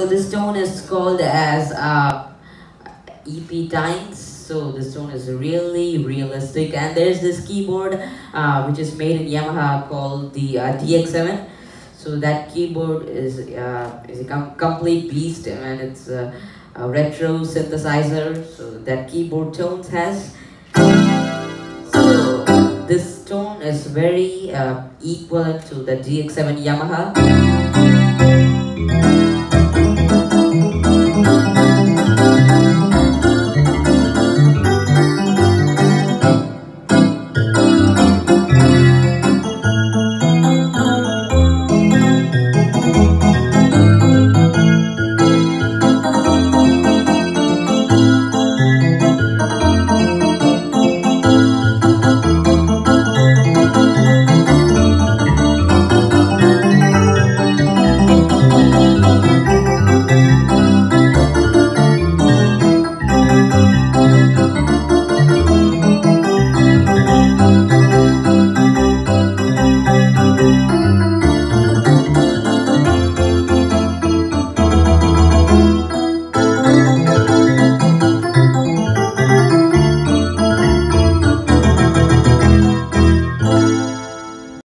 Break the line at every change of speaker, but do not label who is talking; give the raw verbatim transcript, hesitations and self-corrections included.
this tone is called as uh, E P Times. So this tone is really realistic, and there's this keyboard uh, which is made in Yamaha called the uh, D X seven. So that keyboard is uh, is a com complete beast, and it's a, a retro synthesizer. So that keyboard tones has. So this tone is very uh, equivalent to the D X seven Yamaha.